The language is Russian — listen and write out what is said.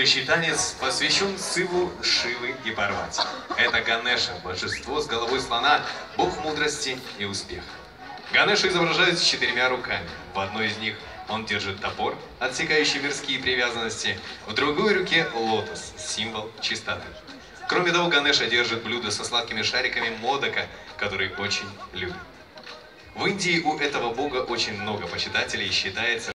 Следующий танец посвящен сыву Шивы и Парвати. Это Ганеша, божество с головой слона, бог мудрости и успеха. Ганеша изображается с 4 руками. В одной из них он держит топор, отсекающий мирские привязанности, в другой руке лотос, символ чистоты. Кроме того, Ганеша держит блюдо со сладкими шариками модока, который очень любит. В Индии у этого бога очень много почитателей, и считается,